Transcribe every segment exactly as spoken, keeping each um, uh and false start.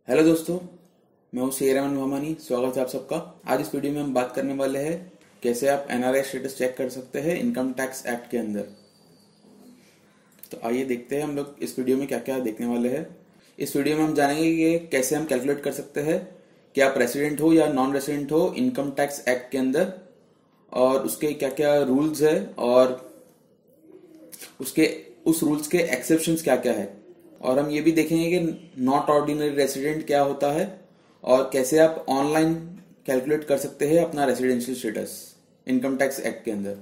Hello दोस्तों, मैं हूं सी रहमान मोहम्मनी। स्वागत है आप सबका। आज इस वीडियो में हम बात करने वाले हैं कैसे आप एनआरआई स्टेटस चेक कर सकते हैं इनकम टैक्स एक्ट के अंदर। तो आइए देखते हैं हम लोग इस वीडियो में क्या क्या देखने वाले हैं। इस वीडियो में हम जानेंगे कि कैसे हम कैलकुलेट कर सकते हैं कि आप रेसिडेंट हो या नॉन रेसिडेंट हो इनकम टैक्स एक्ट के अंदर, और उसके क्या क्या रूल्स है और उसके उस रूल्स के एक्सेप्शंस क्या क्या है। और हम ये भी देखेंगे कि नॉट ऑर्डिनरी रेसिडेंट क्या होता है और कैसे आप ऑनलाइन कैलकुलेट कर सकते हैं अपना residential status income tax act के अंदर।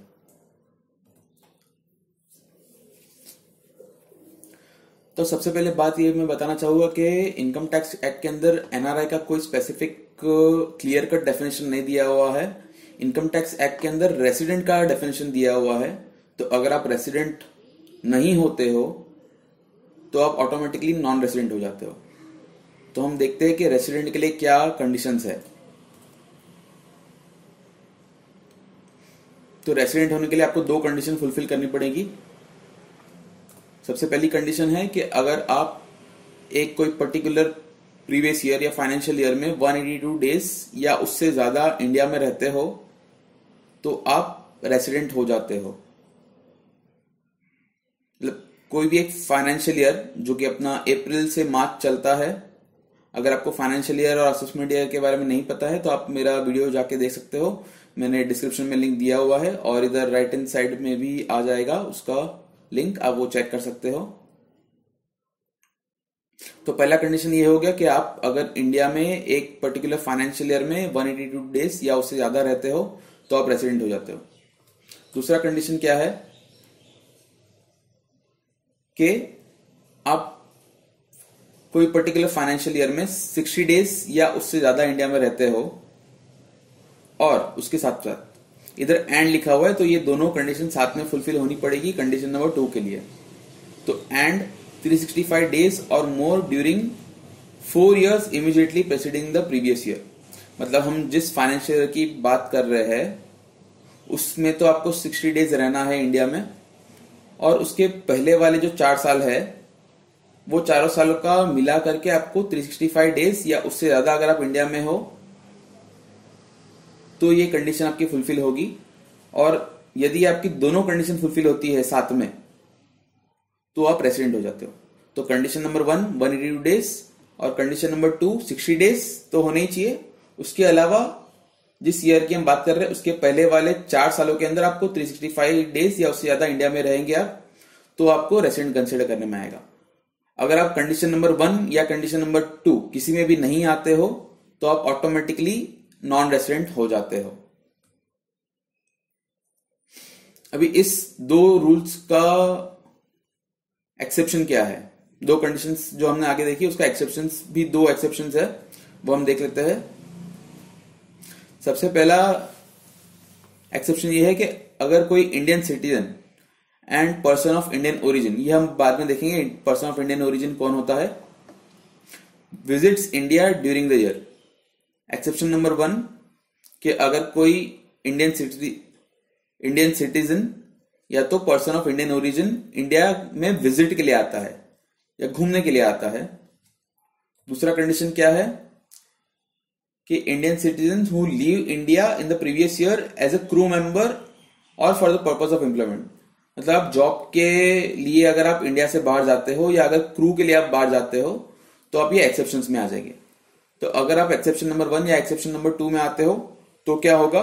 तो सबसे पहले बात ये मैं बताना चाहूंगा कि इनकम टैक्स एक्ट के अंदर एनआरआई का कोई स्पेसिफिक क्लियर कट डेफिनेशन नहीं दिया हुआ है। इनकम टैक्स एक्ट के अंदर रेसिडेंट का डेफिनेशन दिया हुआ है। तो अगर आप रेसिडेंट नहीं होते हो तो आप ऑटोमेटिकली नॉन रेसिडेंट हो जाते हो। तो हम देखते हैं कि रेसिडेंट के लिए क्या कंडीशंस है। तो रेसिडेंट होने के लिए आपको दो कंडीशन फुलफिल करनी पड़ेगी। सबसे पहली कंडीशन है कि अगर आप एक कोई पर्टिकुलर प्रीवियस ईयर या फाइनेंशियल ईयर में एक सौ बयासी डेज या उससे ज्यादा इंडिया में रहते हो तो आप रेसिडेंट हो जाते हो। मतलब कोई भी एक फाइनेंशियल ईयर जो कि अपना अप्रैल से मार्च चलता है। अगर आपको फाइनेंशियल ईयर और असेसमेंट ईयर के बारे में नहीं पता है तो आप मेरा वीडियो जाके देख सकते हो। मैंने डिस्क्रिप्शन में लिंक दिया हुआ है और इधर राइट हैंड साइड में भी आ जाएगा उसका लिंक, आप वो चेक कर सकते हो। तो पहला कंडीशन ये हो गया कि आप अगर इंडिया में एक पर्टिकुलर फाइनेंशियल ईयर में एक सौ बयासी डेज या उससे ज्यादा रहते हो तो आप रेसिडेंट हो जाते हो। दूसरा कंडीशन क्या है कि आप कोई पर्टिकुलर फाइनेंशियल ईयर में साठ डेज या उससे ज्यादा इंडिया में रहते हो और उसके साथ साथ इधर एंड लिखा हुआ है, तो ये दोनों कंडीशन साथ में फुलफिल होनी पड़ेगी कंडीशन नंबर टू के लिए। तो एंड तीन सौ पैंसठ डेज और more during four years immediately preceding the previous year. मतलब हम जिस फाइनेंशियल ईयर की बात कर रहे हैं उसमें तो आपको साठ डेज रहना है इंडिया में, और उसके पहले वाले जो चार साल है वो चारों सालों का मिला करके आपको तीन सौ पैंसठ डेज या उससे ज्यादा अगर आप इंडिया में हो तो ये कंडीशन आपकी फुलफिल होगी। और यदि आपकी दोनों कंडीशन फुलफिल होती है साथ में तो आप रेसिडेंट हो जाते हो। तो कंडीशन नंबर वन एक सौ बयासी डेज और कंडीशन नंबर टू साठ डेज तो होने ही चाहिए। उसके अलावा जिस ईयर की हम बात कर रहे हैं उसके पहले वाले चार सालों के अंदर आपको तीन सौ पैंसठ डेज या उससे ज्यादा इंडिया में रहेंगे आप तो आपको रेसिडेंट कंसिडर करने में आएगा। अगर आप कंडीशन नंबर वन या कंडीशन नंबर टू किसी में भी नहीं आते हो तो आप ऑटोमेटिकली नॉन रेसिडेंट हो जाते हो। अभी इस दो रूल्स का एक्सेप्शन क्या है, दो कंडीशंस जो हमने आगे देखी उसका एक्सेप्शंस भी दो एक्सेप्शंस है, वो हम देख लेते हैं। सबसे पहला एक्सेप्शन ये है कि अगर कोई Indian citizen and person of Indian origin, ये हम बाद में देखेंगे पर्सन ऑफ इंडियन ओरिजिन कौन होता है, visits India during the year. Exception number one कि अगर कोई इंडियन सिटी इंडियन सिटीजन या तो person of Indian origin India में विजिट के लिए आता है या घूमने के लिए आता है। दूसरा कंडीशन क्या है कि Indian citizen who leave India in the previous year as a crew member और for the purpose of employment. मतलब आप जॉब के लिए अगर आप इंडिया से बाहर जाते हो या अगर क्रू के लिए आप बाहर जाते हो तो आप ये एक्सेप्शंस में आ जाएंगे। तो अगर आप एक्सेप्शन नंबर वन या एक्सेप्शन नंबर टू में आते हो तो क्या होगा,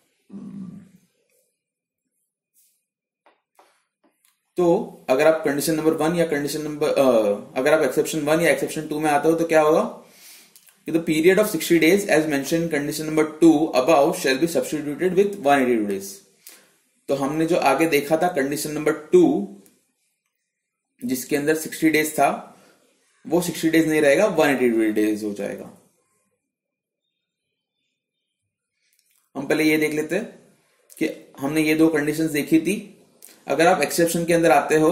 तो अगर आप कंडीशन नंबर वन या कंडीशन नंबर अगर आप एक्सेप्शन वन या एक्सेप्शन टू में आते हो तो क्या होगा कि the period of sixty days as mention condition number two about shall be substituted with एक सौ बयासी डेज। तो हमने जो आगे देखा था कंडीशन नंबर टू जिसके अंदर साठ डेज था वो साठ डेज नहीं रहेगा, एक सौ बयासी डेज हो जाएगा। हम पहले ये देख लेते हैं कि हमने ये दो कंडीशंस देखी थी। अगर आप एक्सेप्शन के अंदर आते हो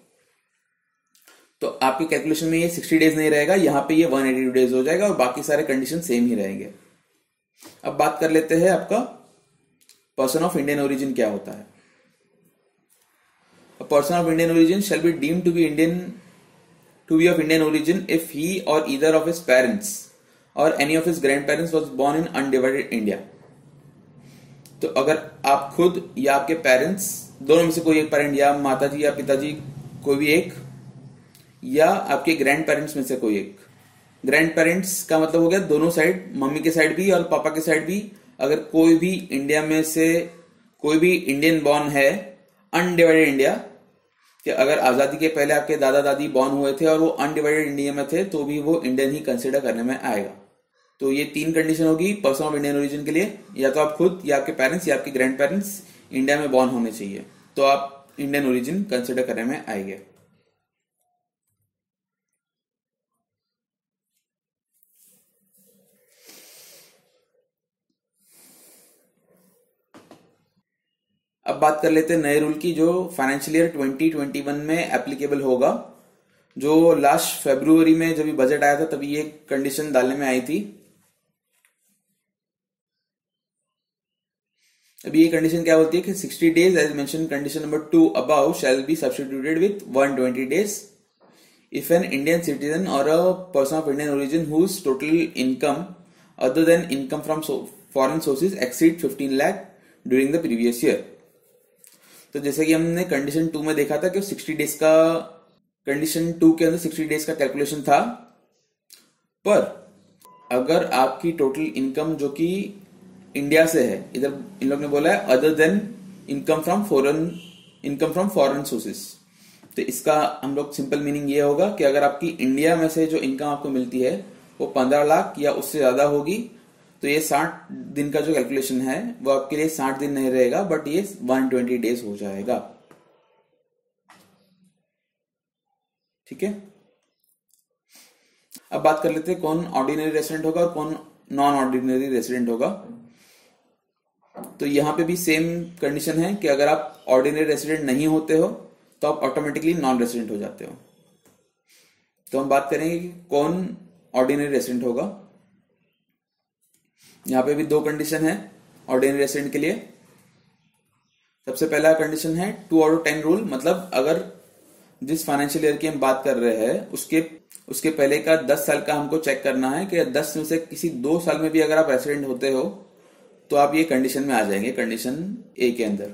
तो आपकी कैलकुलेशन में ये साठ डेज नहीं रहेगा, यहां पे ये एक सौ बयासी डेज हो जाएगा और बाकी सारे कंडीशन सेम ही रहेंगे। अब बात कर लेते हैं आपका पर्सन ऑफ इंडियन ओरिजिन क्या होता है। Person of Indian origin shall be deemed to be Indian to be of Indian origin if he or either of his parents or any of his grandparents was born in undivided India. तो अगर आप खुद या आपके parents दोनों में से कोई एक पेरेंट या माताजी या पिताजी कोई भी एक या आपके ग्रैंड पेरेंट्स में से कोई एक, ग्रैंड पेरेंट्स का मतलब हो गया दोनों साइड, मम्मी के साइड भी और पापा के साइड भी, अगर कोई भी इंडिया में से कोई भी इंडियन बॉर्न है अनडिवाइडेड इंडिया, कि अगर आजादी के पहले आपके दादा दादी बॉर्न हुए थे और वो अनडिवाइडेड इंडिया में थे तो भी वो इंडियन ही कंसिडर करने में आएगा। तो ये तीन कंडीशन होगी पर्सन ऑफ इंडियन ओरिजिन के लिए, या तो आप खुद या आपके पेरेंट्स या आपके ग्रैंड पेरेंट्स इंडिया में बॉर्न होने चाहिए, तो आप इंडियन ओरिजिन कंसिडर करने में आएंगे। अब बात कर लेते हैं नए रूल की जो financial year twenty twenty one में एप्लीकेबल होगा। जो लास्ट फरवरी में जब बजट आया था तभी ये कंडीशन डालने में आई थी। अभी ये कंडीशन क्या बोलती है कि sixty days as mention condition number two above shall be substituted with one twenty days if an Indian citizen और a person of Indian origin whose total income other than income from foreign sources exceed fifteen lakh during the previous year. तो जैसे कि हमने condition to में देखा था कि sixty days का, कंडीशन टू के अंदर सिक्सटी डेज का कैलकुलेशन था, पर अगर आपकी टोटल इनकम जो कि इंडिया से है, इधर इन लोग ने बोला है other than income from foreign income from foreign sources, तो इसका हम लोग सिंपल मीनिंग ये होगा कि अगर आपकी इंडिया में से जो इनकम आपको मिलती है वो पंद्रह लाख या उससे ज्यादा होगी तो ये साठ दिन का जो कैलकुलेशन है वो आपके लिए साठ दिन नहीं रहेगा, बट ये वन ट्वेंटी डेज हो जाएगा। ठीक है, अब बात कर लेते हैं कौन ऑर्डिनरी रेसिडेंट होगा और कौन नॉन ऑर्डिनरी रेसिडेंट होगा। तो यहां पे भी सेम कंडीशन है कि अगर आप ऑर्डिनरी रेसिडेंट नहीं होते हो तो आप ऑटोमेटिकली नॉन रेसिडेंट हो जाते हो। तो हम बात करेंगे कि कौन ऑर्डिनरी रेसिडेंट होगा। यहां पे भी दो कंडीशन है ऑर्डिनरी रेसिडेंट के लिए। सबसे पहला कंडीशन है two out of ten rule, मतलब अगर जिस फाइनेंशियल ईयर की हम बात कर रहे हैं उसके उसके पहले का दस साल का हमको चेक करना है कि दस में से किसी दो साल में भी अगर आप रेसिडेंट होते हो तो आप ये कंडीशन में आ जाएंगे, कंडीशन ए के अंदर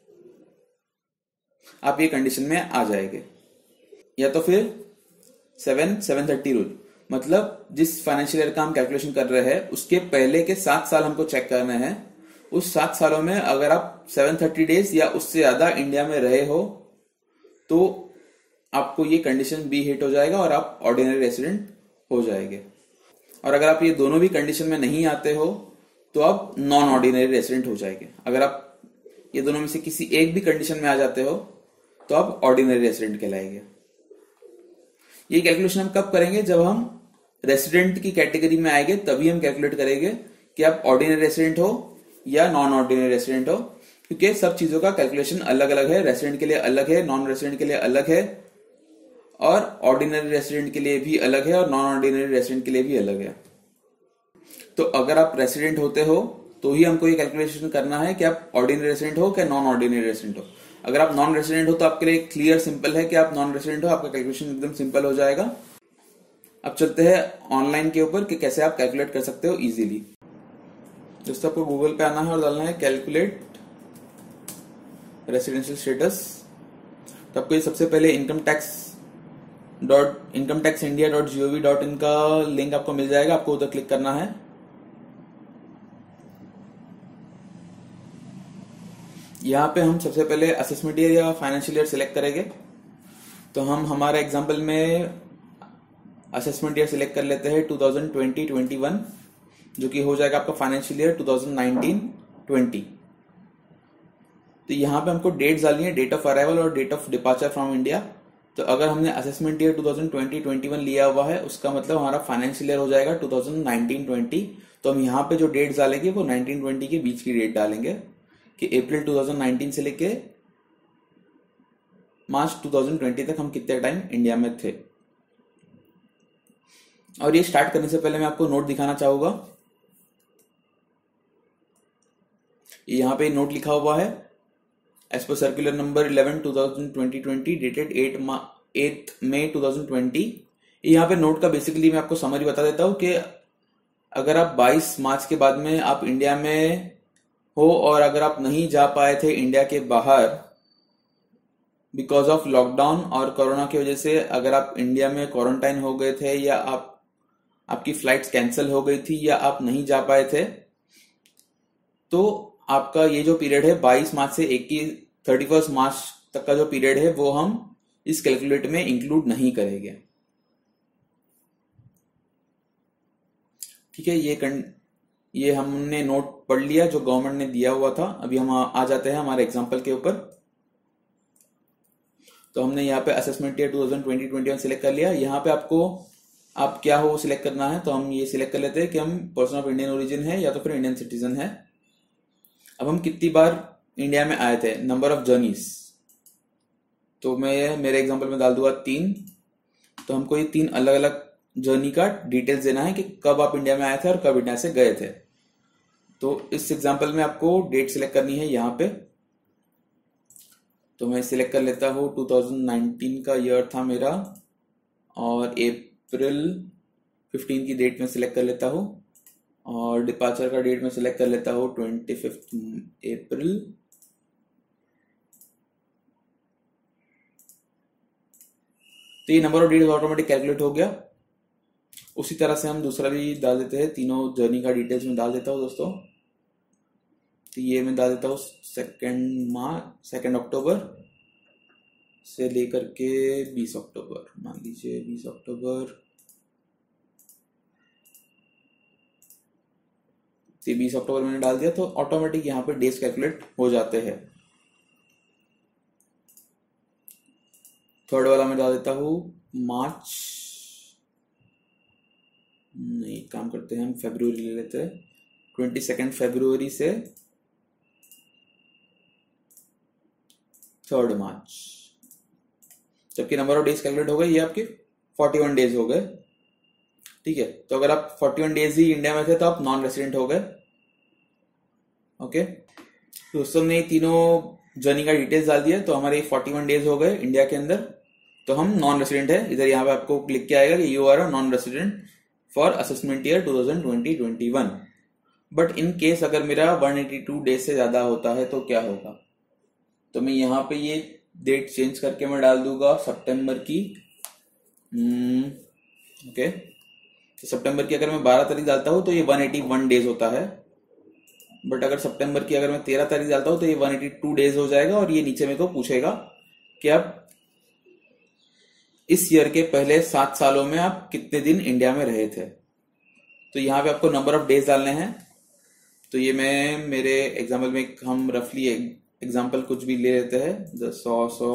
आप ये कंडीशन में आ जाएंगे। या तो फिर सेवन सेवन थर्टी रूल, मतलब जिस फाइनेंशियल ईयर का हम कैलकुलेशन कर रहे हैं उसके पहले के सात साल हमको चेक करने हैं। उस सात सालों में अगर आप सेवन थर्टी डेज या उससे ज्यादा इंडिया में रहे हो तो आपको ये कंडीशन बी हिट हो जाएगा और आप ऑर्डिनरी रेसिडेंट हो जाएंगे। और अगर आप ये दोनों भी कंडीशन में नहीं आते हो तो आप नॉन ऑर्डिनरी रेसिडेंट हो जाएंगे। अगर आप ये दोनों में से किसी एक भी कंडीशन में आ जाते हो तो आप ऑर्डिनरी रेसिडेंट कहलाएंगे। ये कैलकुलेशन हम कब करेंगे? जब हम रेसिडेंट की कैटेगरी में आएंगे तभी हम कैलकुलेट करेंगे कि आप ऑर्डिनरी रेसिडेंट हो या नॉन ऑर्डिनरी रेसिडेंट हो, क्योंकि सब चीजों का कैलकुलेशन अलग अलग है। रेसिडेंट के लिए अलग है, नॉन रेसिडेंट के लिए अलग है, और ऑर्डिनरी रेसिडेंट के लिए भी अलग है और नॉन ऑर्डिनरी रेसिडेंट के लिए भी अलग है। तो अगर आप रेसिडेंट होते हो तो ही हमको ये कैलकुलेशन करना है कि आप ऑर्डिनरी रेसिडेंट हो कि नॉन ऑर्डिनरी रेसिडेंट हो। अगर आप नॉन रेसिडेंट हो तो आपके लिए क्लियर सिंपल है कि आप नॉन रेसिडेंट हो, आपका कैलकुलेशन एकदम सिंपल हो जाएगा। अब चलते हैं ऑनलाइन के ऊपर कि कैसे आप कैलकुलेट कर सकते हो इजीली। दोस्तों आपको गूगल पे आना है और डालना है कैलकुलेट रेसिडेंशियल स्टेटस। तो आपको ये सबसे पहले income tax dot income tax India dot gov dot in का लिंक आपको मिल जाएगा, आपको उधर क्लिक करना है। यहाँ पे हम सबसे पहले असेसमेंट ईयर या फाइनेंशियल ईयर सिलेक्ट करेंगे। तो हम हमारे एग्जांपल में असेसमेंट ईयर सिलेक्ट कर लेते हैं two thousand twenty twenty one, जो कि हो जाएगा आपका financial year two thousand nineteen twenty. तो यहाँ पे हमको डेट्स डालनी है, डेट ऑफ अराइवल और date of departure from India. तो अगर हमने assessment year two thousand twenty twenty one लिया हुआ है उसका मतलब हमारा फाइनेंशियल ईयर हो जाएगा टू थाउजेंड नाइनटीन ट्वेंटी। तो हम यहाँ पे जो डेट्स डालेंगे वो नाइनटीन ट्वेंटी के बीच की डेट डालेंगे कि अप्रैल टू थाउजेंड नाइनटीन से लेके मार्च टू थाउजेंड ट्वेंटी तक हम कितने टाइम इंडिया में थे। और ये स्टार्ट करने से पहले मैं आपको नोट दिखाना चाहूंगा। यहाँ पे नोट लिखा हुआ है एज पर circular number eleven two thousand twenty twenty dated eight eight May two thousand twenty. यहाँ पे नोट का बेसिकली मैं आपको समरी बता देता हूँ कि अगर आप बाईस मार्च के बाद में आप इंडिया में हो और अगर आप नहीं जा पाए थे इंडिया के बाहर बिकॉज ऑफ लॉकडाउन और कोरोना की वजह से, अगर आप इंडिया में क्वारंटाइन हो गए थे या आप आपकी फ्लाइट्स कैंसिल हो गई थी या आप नहीं जा पाए थे, तो आपका ये जो पीरियड है बाईस मार्च से इक्कीस थर्टी फर्स्ट मार्च तक का जो पीरियड है वो हम इस कैलकुलेट में इंक्लूड नहीं करेंगे। ठीक है, ये कं... ये हमने नोट पढ़ लिया जो गवर्नमेंट ने दिया हुआ था। अभी हम आ, आ जाते हैं हमारे एग्जांपल के ऊपर। तो हमने यहाँ पे assessment year two thousand twenty twenty one select कर लिया। यहाँ पे आपको आप क्या हो सिलेक्ट करना है, तो हम ये सिलेक्ट कर लेते हैं कि हम पर्सन ऑफ इंडियन ओरिजिन है या तो फिर इंडियन सिटीजन है। अब हम कितनी बार इंडिया में आए थे, नंबर ऑफ जर्नीज, तो मैं मेरे एग्जांपल में डाल दूंगा तीन। तो हमको ये तीन अलग अलग जर्नी का डिटेल्स देना है कि कब आप इंडिया में आए थे और कब इंडिया से गए थे। तो इस एग्जांपल में आपको डेट सिलेक्ट करनी है यहाँ पे। तो मैं सिलेक्ट कर लेता हूँ टू थाउजेंड नाइनटीन का ईयर था मेरा और अप्रैल फिफ्टीन की डेट में सिलेक्ट कर लेता हूँ और डिपार्चर का डेट में सिलेक्ट कर लेता हूँ ट्वेंटी फिफ्थ अप्रैल। तो ये number of days automatic calculate हो गया। उसी तरह से हम दूसरा भी डाल देते हैं, तीनों जर्नी का डिटेल्स में डाल देता हूँ दोस्तों। तो ये मैं डाल देता हूँ सेकेंड मार्च सेकेंड अक्टूबर से लेकर के बीस अक्टूबर, मान लीजिए बीस अक्टूबर बीस अक्टूबर मैंने डाल दिया। तो ऑटोमेटिक यहाँ पे डेज कैलकुलेट हो जाते हैं। थर्ड वाला मैं डाल देता हूँ मार्च, नहीं काम करते हैं हम फरवरी ले लेते हैं, ट्वेंटी सेकेंड फरवरी से थर्ड मार्च, जबकि नंबर ऑफ डेज कैलकुलेट हो गए ये आपके फोर्टी वन डेज हो गए। ठीक है, तो अगर आप फोर्टी वन डेज ही इंडिया में थे तो आप नॉन रेसिडेंट हो गए। ओके, दोस्तों ने तीनों जर्नी का डिटेल्स डाल दिया तो हमारे फोर्टी वन डेज हो गए इंडिया के अंदर, तो हम नॉन रेसिडेंट है। इधर यहाँ पे आपको क्लिक किया आएगा कि you are a non resident for assessment year two thousand twenty twenty one. But in case अगर मेरा वन एटी टू डेज से ज्यादा होता है तो क्या होगा, तो मैं यहाँ पे ये डेट चेंज करके मैं डाल दूंगा सितंबर की। ओके, तो सितंबर की अगर मैं बारह तारीख डालता हूँ तो ये वन एटी वन डेज होता है। बट अगर सितंबर की अगर मैं तेरह तारीख डालता हूँ तो ये वन एटी टू डेज हो जाएगा। और ये नीचे मेरे को पूछेगा कि आप इस ईयर के पहले सात सालों में आप कितने दिन इंडिया में रहे थे। तो यहाँ पे आपको नंबर ऑफ डेज डालने हैं। तो ये मैं मेरे एग्जाम्पल में हम रफली एग्जाम्पल कुछ भी ले लेते हैं, सौ सौ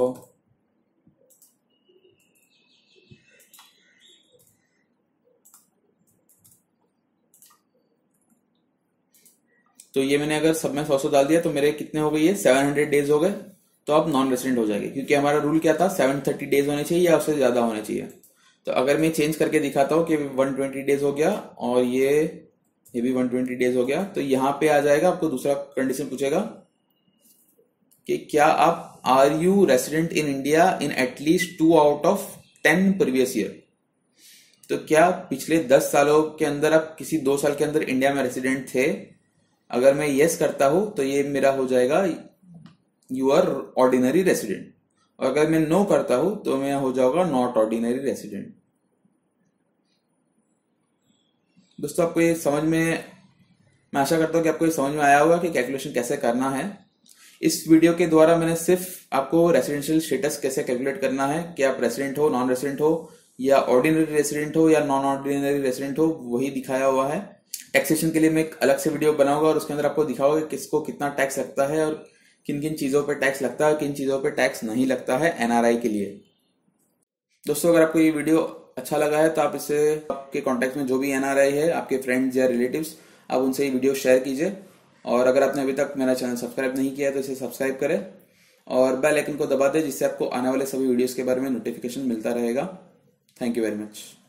तो ये मैंने अगर सब में सौ सौ डाल दिया तो मेरे कितने हो गए, ये सेवन हंड्रेड डेज हो गए। तो आप नॉन रेसिडेंट हो जाएंगे, क्योंकि हमारा रूल क्या था, सेवन थर्टी डेज होने चाहिए या उससे ज्यादा होने चाहिए। तो अगर मैं चेंज करके दिखाता हूँ कि वन ट्वेंटी डेज हो गया और ये ये भी वन ट्वेंटी डेज हो गया, तो यहाँ पे आ जाएगा, आपको दूसरा कंडीशन पूछेगा कि क्या आप are you resident in India in at least two out of ten previous year. तो क्या पिछले दस सालों के अंदर आप किसी दो साल के अंदर इंडिया में रेसिडेंट थे। अगर मैं यस करता हूं तो ये मेरा हो जाएगा यू आर ऑर्डिनरी रेसिडेंट, और अगर मैं नो करता हूं तो मैं हो जाऊंगा नॉट ऑर्डिनरी रेसिडेंट। दोस्तों आपको ये समझ में, मैं आशा करता हूं कि आपको ये समझ में आया होगा कि कैलकुलेशन कैसे करना है। इस वीडियो के द्वारा मैंने सिर्फ आपको रेसिडेंशियल स्टेटस कैसे कैलकुलेट करना है, कि आप रेसिडेंट हो, नॉन रेसिडेंट हो, या ऑर्डिनरी रेसिडेंट हो या नॉन ऑर्डिनरी रेसिडेंट हो, वही दिखाया हुआ है। टैक्सेशन के लिए मैं एक अलग से वीडियो बनाऊंगा और उसके अंदर आपको दिखाऊंगा कि किसको कितना टैक्स लगता है और किन किन चीजों पे टैक्स लगता है, किन चीजों पे टैक्स नहीं लगता है एनआरआई के लिए। दोस्तों अगर आपको ये वीडियो अच्छा लगा है तो आप इसे आपके कॉन्टेक्ट में जो भी एनआरआई है, आपके फ्रेंड्स या रिलेटिव्स, आप उनसे ये वीडियो शेयर कीजिए। और अगर आपने अभी तक मेरा चैनल सब्सक्राइब नहीं किया है तो इसे सब्सक्राइब करें और बेल आइकन को दबा दें, जिससे आपको आने वाले सभी वीडियोस के बारे में नोटिफिकेशन मिलता रहेगा। Thank you very much.